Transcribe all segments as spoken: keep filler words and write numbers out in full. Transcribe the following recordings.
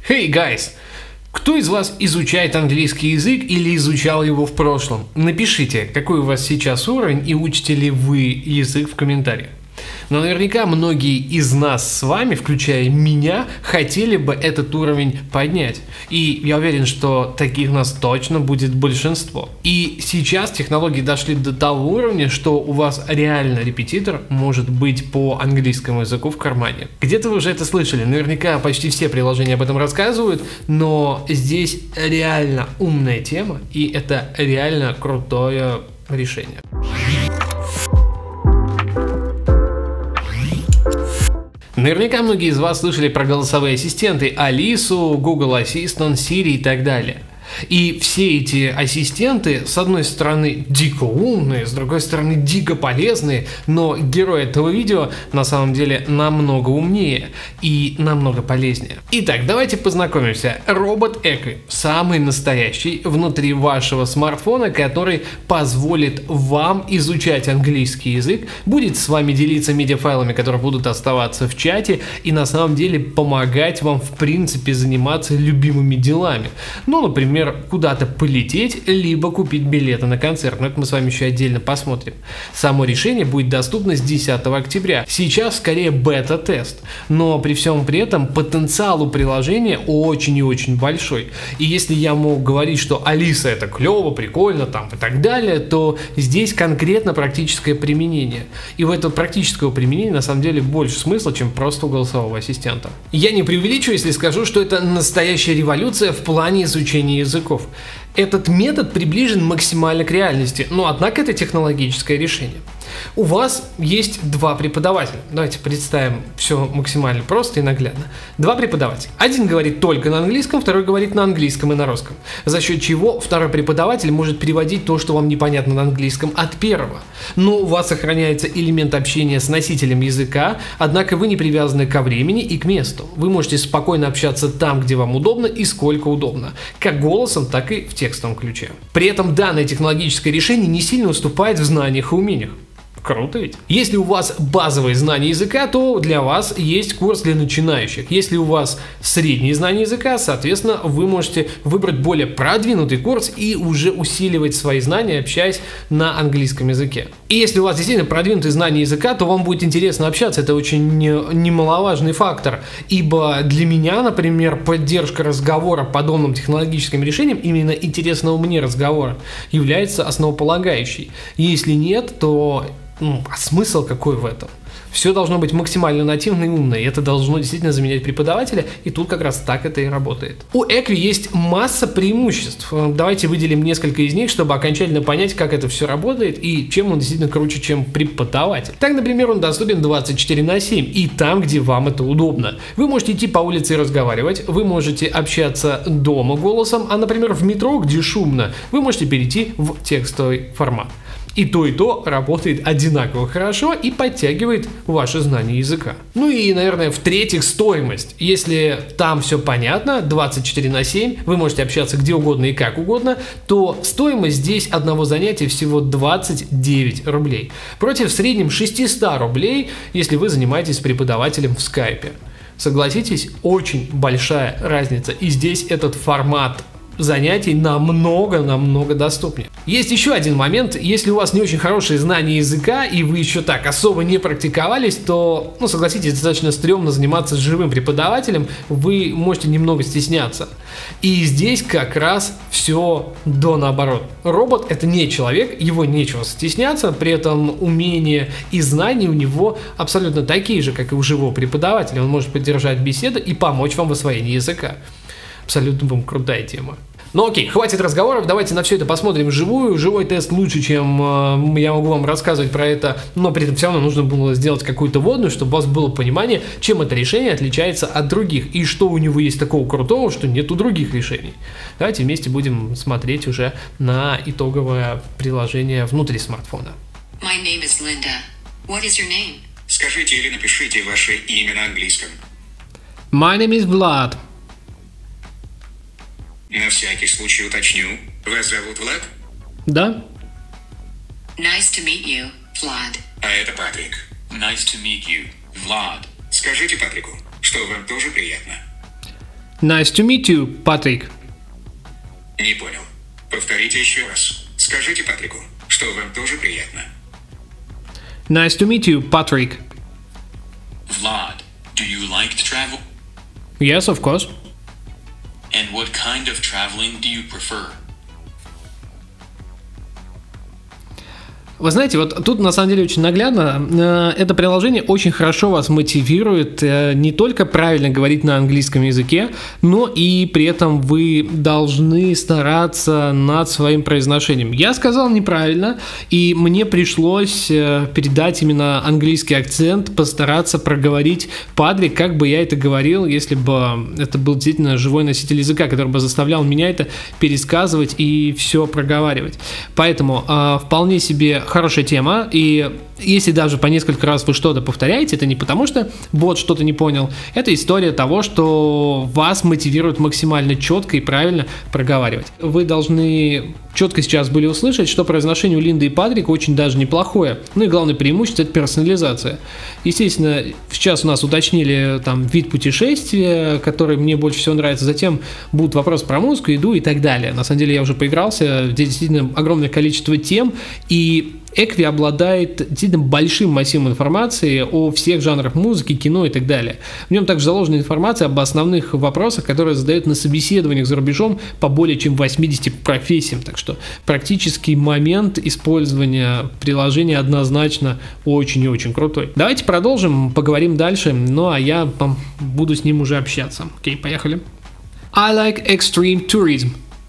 Hey guys! Кто из вас изучает английский язык или изучал его в прошлом? Напишите, какой у вас сейчас уровень и учите ли вы язык в комментариях. Но наверняка многие из нас с вами, включая меня, хотели бы этот уровень поднять. И я уверен, что таких нас точно будет большинство. И сейчас технологии дошли до того уровня, что у вас реально репетитор может быть по английскому языку в кармане. Где-то вы уже это слышали, наверняка почти все приложения об этом рассказывают, но здесь реально умная тема, и это реально крутое решение. Наверняка многие из вас слышали про голосовые ассистенты Алису, Google Assistant, Siri и так далее. И все эти ассистенты, с одной стороны, дико умные, с другой стороны, дико полезные, но герой этого видео на самом деле намного умнее и намного полезнее. Итак, давайте познакомимся. Робот Экви, самый настоящий внутри вашего смартфона, который позволит вам изучать английский язык, будет с вами делиться медиафайлами, которые будут оставаться в чате, и на самом деле помогать вам в принципе заниматься любимыми делами. Ну, например, куда-то полететь, либо купить билеты на концерт. Но это мы с вами еще отдельно посмотрим. Само решение будет доступно с десятого октября. Сейчас скорее бета-тест, но при всем при этом потенциал у приложения очень и очень большой. И если я мог говорить, что Алиса это клево, прикольно там и так далее, то здесь конкретно практическое применение. И в этого практического применения на самом деле больше смысла, чем просто у голосового ассистента. Я не преувеличу, если скажу, что это настоящая революция в плане изучения языка. языков. Этот метод приближен максимально к реальности, но однако это технологическое решение. У вас есть два преподавателя. Давайте представим все максимально просто и наглядно. Два преподавателя. Один говорит только на английском, второй говорит на английском и на русском. За счет чего второй преподаватель может переводить то, что вам непонятно на английском, от первого. Но у вас сохраняется элемент общения с носителем языка, однако вы не привязаны ко времени и к месту. Вы можете спокойно общаться там, где вам удобно и сколько удобно. Как голосом, так и в текстовом ключе. При этом данное технологическое решение не сильно уступает в знаниях и умениях. Круто ведь? Если у вас базовые знания языка, то для вас есть курс для начинающих. Если у вас средние знания языка, соответственно, вы можете выбрать более продвинутый курс и уже усиливать свои знания, общаясь на английском языке. И если у вас действительно продвинутые знания языка, то вам будет интересно общаться. Это очень немаловажный фактор. Ибо для меня, например, поддержка разговора подобным технологическим решением, именно интересного мне разговора, является основополагающей. Если нет, то Ну, а смысл какой в этом? Все должно быть максимально нативно и умно, и это должно действительно заменять преподавателя, и тут как раз так это и работает. У Экви есть масса преимуществ. Давайте выделим несколько из них, чтобы окончательно понять, как это все работает и чем он действительно круче, чем преподаватель. Так, например, он доступен двадцать четыре на семь, и там, где вам это удобно. Вы можете идти по улице и разговаривать, вы можете общаться дома голосом, а, например, в метро, где шумно, вы можете перейти в текстовый формат. И то, и то работает одинаково хорошо и подтягивает ваше знание языка. Ну и, наверное, в-третьих, стоимость. Если там все понятно, двадцать четыре на семь, вы можете общаться где угодно и как угодно, то стоимость здесь одного занятия всего двадцать девять рублей. Против в среднем шестьсот рублей, если вы занимаетесь с преподавателем в скайпе. Согласитесь, очень большая разница. И здесь этот формат занятий намного-намного доступнее. Есть еще один момент. Если у вас не очень хорошие знания языка и вы еще так особо не практиковались, то, ну, согласитесь, достаточно стрёмно заниматься с живым преподавателем, вы можете немного стесняться. И здесь как раз все до наоборот. Робот — это не человек, его нечего стесняться, при этом умения и знания у него абсолютно такие же, как и у живого преподавателя. Он может поддержать беседу и помочь вам в освоении языка. Абсолютно, по-моему, крутая тема. Ну окей, хватит разговоров, давайте на все это посмотрим вживую. Живой тест лучше, чем э, я могу вам рассказывать про это, но при этом все равно нужно было сделать какую-то вводную, чтобы у вас было понимание, чем это решение отличается от других и что у него есть такого крутого, что нет у других решений. Давайте вместе будем смотреть уже на итоговое приложение внутри смартфона. My name is Linda. What is your name? Скажите или напишите ваше имя на английском. My name is Vlad. На всякий случай уточню. Вас зовут Влад? Да. Nice to meet you, Vlad. А это Патрик. Nice to meet you, Vlad. Скажите Патрику, что вам тоже приятно. Nice to meet you, Patrick. Не понял. Повторите еще раз. Скажите Патрику, что вам тоже приятно. Nice to meet you, Patrick. Vlad, do you like to travel? Yes, of course. And what kind of traveling do you prefer? Вы знаете, вот тут на самом деле очень наглядно, это приложение очень хорошо вас мотивирует не только правильно говорить на английском языке, но и при этом вы должны стараться над своим произношением. Я сказал неправильно, и мне пришлось передать именно английский акцент, постараться проговорить Патрик, как бы я это говорил, если бы это был действительно живой носитель языка, который бы заставлял меня это пересказывать и все проговаривать. Поэтому э, вполне себе хорошая тема, и если даже по несколько раз вы что-то повторяете, это не потому, что бот что-то не понял, это история того, что вас мотивирует максимально четко и правильно проговаривать. Вы должны четко сейчас были услышать, что произношение у Линды и Патрика очень даже неплохое. Ну и главное преимущество — это персонализация. Естественно, сейчас у нас уточнили там вид путешествия, который мне больше всего нравится, затем будут вопросы про музыку, еду и так далее. На самом деле я уже поигрался, здесь действительно огромное количество тем, и Экви обладает действительно большим массивом информации о всех жанрах музыки, кино и так далее. В нем также заложена информация об основных вопросах, которые задают на собеседованиях за рубежом по более чем восьмидесяти профессиям. Так что практический момент использования приложения однозначно очень и очень крутой. Давайте продолжим, поговорим дальше, ну а я буду с ним уже общаться. Окей, поехали. I like extreme tourism.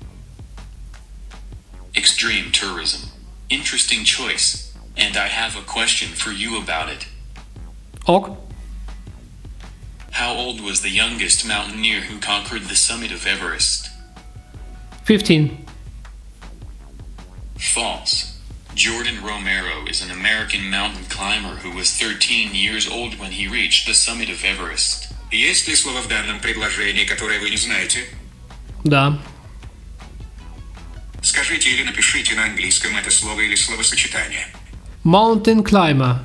Extreme tourism. Interesting choice, and I have a question for you about it. Ок. How old was the youngest mountaineer who conquered the summit of Everest? fifteen. False. Jordan Romero is an American mountain climber who was thirteen years old when he reached the summit of Everest. Есть ли слово в данном предложении, которое вы не знаете? Да. Скажите или напишите на английском это слово или словосочетание. Mountain climber.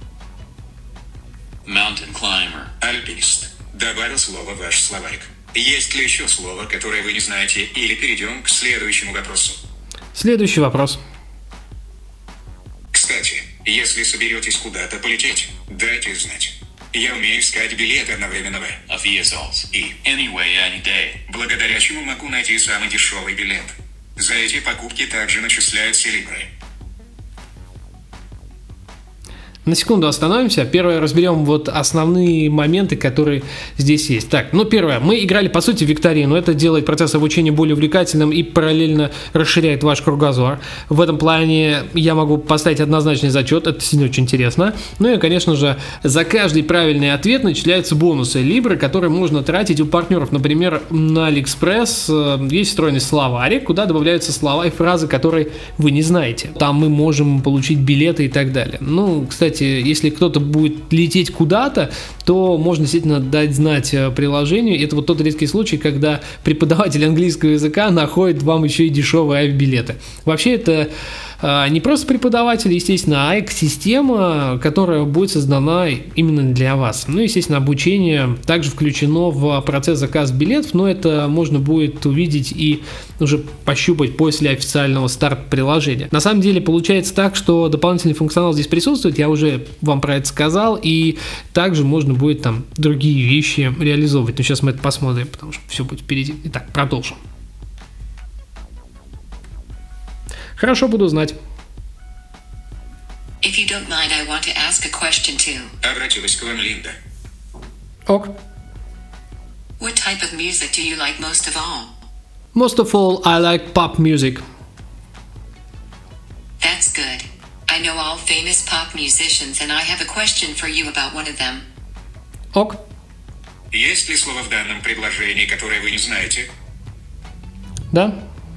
Mountain climber. Альпинист. Добавил слово в ваш словарик. Есть ли еще слово, которое вы не знаете, или перейдем к следующему вопросу? Следующий вопрос. Кстати, если соберетесь куда-то полететь, дайте знать. Я умею искать билеты одновременно в Aviasals. И Anyway Any Day. Благодаря чему могу найти самый дешевый билет. За эти покупки также начисляют селибры. На секунду остановимся. Первое, разберем вот основные моменты, которые здесь есть. Так, ну первое, мы играли по сути в викторину. Это делает процесс обучения более увлекательным и параллельно расширяет ваш кругозор. В этом плане я могу поставить однозначный зачет, это действительно очень интересно. Ну и, конечно же, за каждый правильный ответ начисляются бонусы либры, которые можно тратить у партнеров. Например, на AliExpress есть встроенный словарик, куда добавляются слова и фразы, которые вы не знаете. Там мы можем получить билеты и так далее. Ну, кстати, если кто-то будет лететь куда-то, то можно действительно дать знать приложению. Это вот тот редкий случай, когда преподаватель английского языка находит вам еще и дешевые авиабилеты. Вообще это не просто преподаватель, естественно, а экосистема, которая будет создана именно для вас. Ну, естественно, обучение также включено в процесс заказа билетов, но это можно будет увидеть и уже пощупать после официального старта приложения. На самом деле получается так, что дополнительный функционал здесь присутствует, я уже вам про это сказал, и также можно будет там другие вещи реализовывать. Но сейчас мы это посмотрим, потому что все будет впереди. Итак, продолжим. Хорошо, буду знать. If you don't mind, I want to ask a question too. Обратилась к вам Линда. Ок. What type of music do you like most of all? Most of all, I like pop music. That's good. I know all famous pop musicians and I have a question for you about one of them. Ок. Есть ли слово в данном предложении, которое вы не знаете? Да.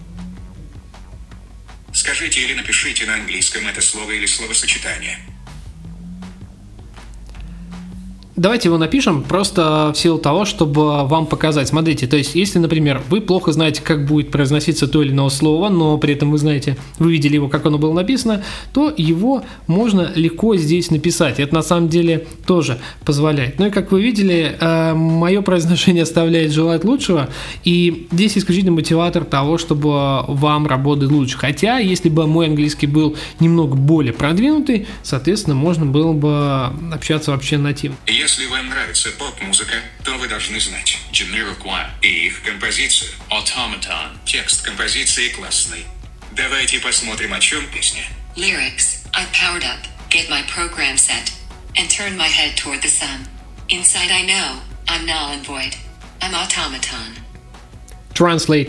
Скажите или напишите на английском это слово или словосочетание. Давайте его напишем просто в силу того, чтобы вам показать. Смотрите, то есть, если, например, вы плохо знаете, как будет произноситься то или иное слово, но при этом вы знаете, вы видели его, как оно было написано, то его можно легко здесь написать. Это на самом деле тоже позволяет. Ну и как вы видели, мое произношение оставляет желать лучшего, и здесь исключительно мотиватор того, чтобы вам работать лучше. Хотя, если бы мой английский был немного более продвинутый, соответственно, можно было бы общаться вообще нативно. Если вам нравится поп-музыка, то вы должны знать Jamiroquai, и их композицию. Automaton, Текст композиции классный. Давайте посмотрим, о чем песня. Lyrics, I powered up, get my program set, and turn my head toward the sun. Inside I know, I'm null and void. I'm automaton. Translate.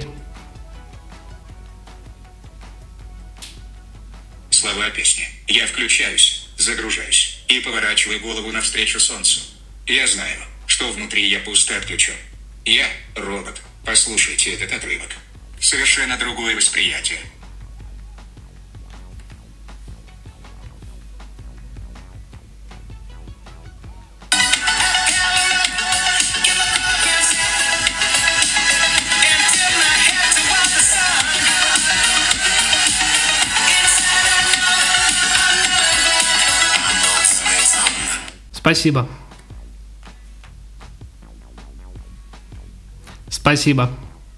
Слова песни. Я включаюсь, загружаюсь и поворачиваю голову навстречу солнцу. Я знаю, что внутри я пусто отключен. Я робот. Послушайте этот отрывок. Совершенно другое восприятие. Спасибо. Спасибо.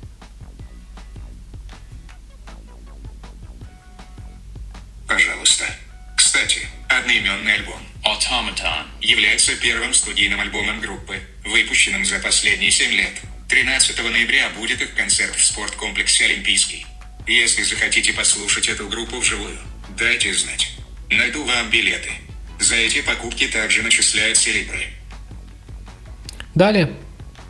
Пожалуйста. Кстати, одноименный альбом Automaton, является первым студийным альбомом группы, выпущенным за последние семь лет. тринадцатого ноября будет их концерт в спорткомплексе «Олимпийский». Если захотите послушать эту группу вживую, дайте знать. Найду вам билеты. За эти покупки также начисляются либры. Далее.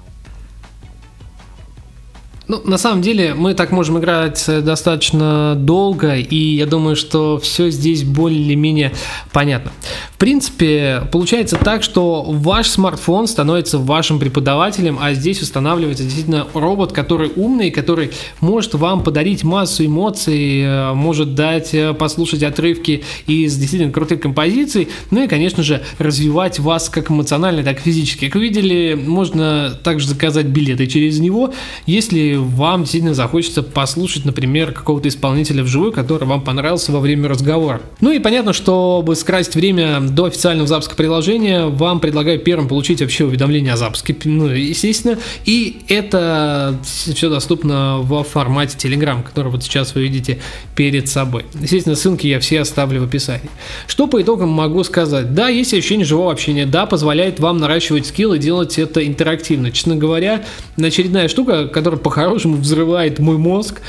Ну, на самом деле, мы так можем играть достаточно долго, и я думаю, что все здесь более-менее понятно. В принципе, получается так, что ваш смартфон становится вашим преподавателем, а здесь устанавливается действительно робот, который умный, который может вам подарить массу эмоций, может дать послушать отрывки из действительно крутых композиций, ну и, конечно же, развивать вас как эмоционально, так и физически. Как вы видели, можно также заказать билеты через него, если вам действительно захочется послушать, например, какого-то исполнителя вживую, который вам понравился во время разговора. Ну и понятно, чтобы скрасить время до официального запуска приложения, вам предлагаю первым получить вообще уведомление о запуске, ну, естественно, и это все доступно в формате Telegram, который вот сейчас вы видите перед собой. Естественно, ссылки я все оставлю в описании. Что по итогам могу сказать? Да, есть ощущение живого общения, да, позволяет вам наращивать скилл и делать это интерактивно. Честно говоря, очередная штука, которая по-хорошему взрывает мой мозг,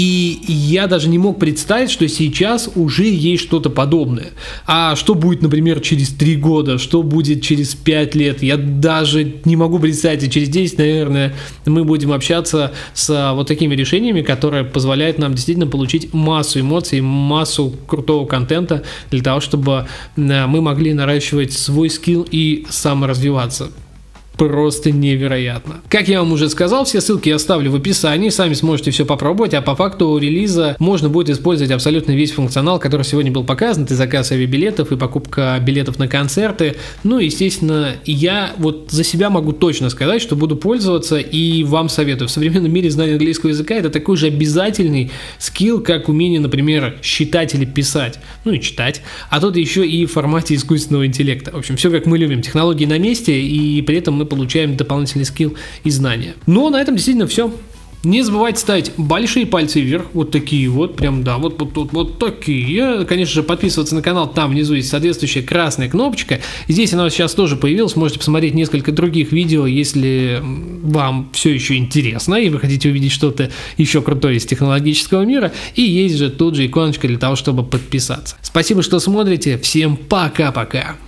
и я даже не мог представить, что сейчас уже есть что-то подобное. А что будет, например, через три года, что будет через пять лет, я даже не могу представить, и через десять, наверное, мы будем общаться с вот такими решениями, которые позволяют нам действительно получить массу эмоций, массу крутого контента для того, чтобы мы могли наращивать свой скилл и саморазвиваться. Просто невероятно. Как я вам уже сказал, все ссылки я оставлю в описании, сами сможете все попробовать, а по факту релиза можно будет использовать абсолютно весь функционал, который сегодня был показан, это заказ авиабилетов и покупка билетов на концерты. Ну, естественно, я вот за себя могу точно сказать, что буду пользоваться и вам советую. В современном мире знание английского языка — это такой же обязательный скилл, как умение, например, считать или писать, ну и читать, а тут еще и в формате искусственного интеллекта. В общем, все как мы любим, технологии на месте, и при этом мы получаем дополнительный скилл и знания. Но на этом действительно все. Не забывайте ставить большие пальцы вверх, вот такие вот, прям, да, вот, вот, вот, вот такие. Конечно же, подписываться на канал, там внизу есть соответствующая красная кнопочка. Здесь она сейчас тоже появилась, можете посмотреть несколько других видео, если вам все еще интересно и вы хотите увидеть что-то еще крутое из технологического мира. И есть же тут же иконочка для того, чтобы подписаться. Спасибо, что смотрите, всем пока-пока.